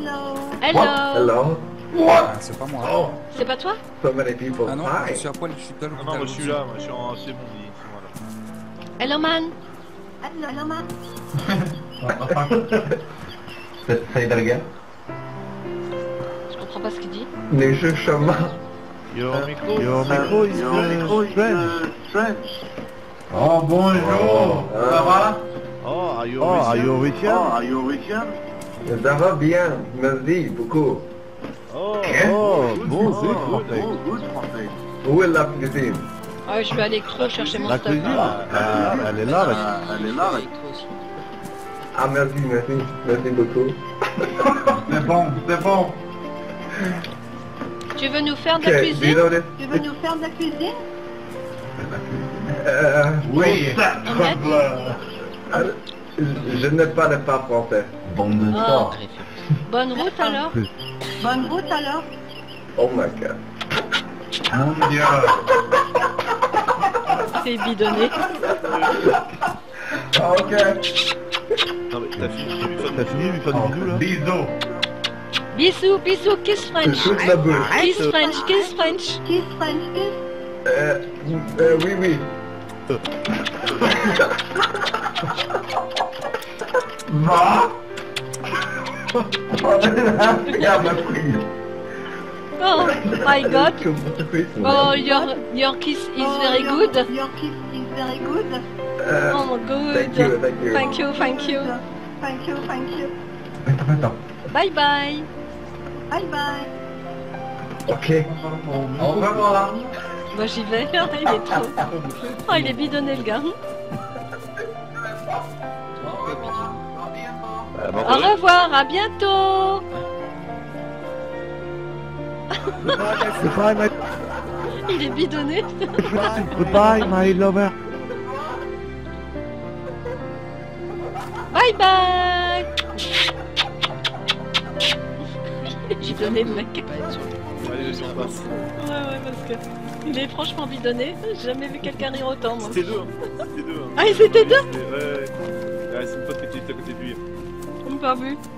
Hello. Hello. Ah, c'est pas moi. Oh, C'est pas toi? so many people. Ah non, Hi. je suis à poil, je suis tout à l'hôpital. Non, moi je suis là, moi je suis en. C'est bon, c'est moi là. Hello man. Say that again. Je comprends pas ce qu'il dit. Les jeux chemin. Your micro. Your micro is strange. Oh, bonjour. Oh, Ça va? Oh, are you Oh, are you Russian? Russian? Ça va bien, merci beaucoup. Oh, Oh, good, bon, good, good, good. français. Où est la cuisine? Ouais, je vais à l'électro chercher mon La stuff. cuisine, elle est là, Elle est là, l'électro aussi. Ah, merci beaucoup. C'est bon. Tu veux nous faire de Okay, la do you cuisine? know this? Tu veux nous faire de la cuisine? Oui. Je ne parle pas français. Bande de Oh. Bonne route alors. Bonne route alors. Oh my god. Mon Dieu. C'est bidonné. Ok. Non, mais t'as fini de T'as fini de lui faire des bisous là? Bisous. Bisous, bisous, kiss Je French. shoot la bouche. Kiss French, kiss French. Kiss French kiss. Oui. Va. Oh my god. Oh, Oh, your kiss is very good. Your kiss is very good. Oh, good. Thank you. Thank you, thank you. Thank you. Bye bye. Bye bye. Ok. Au revoir. Moi j'y vais. Il est trop. Oh, il est bidonné le gars. Au revoir, à bientôt. Goodbye, my Il est bidonné. Goodbye, my lover. Bye bye. J'ai donné le mec. Allez, vas-y, on passe. Ouais, parce que il est franchement bidonné. J'ai jamais vu quelqu'un rire autant, moi. C'était deux, hein. C'était deux. Hein. Ah, ils étaient deux? Ouais, c'est une pote qui était à côté de lui. On m'a pas vu.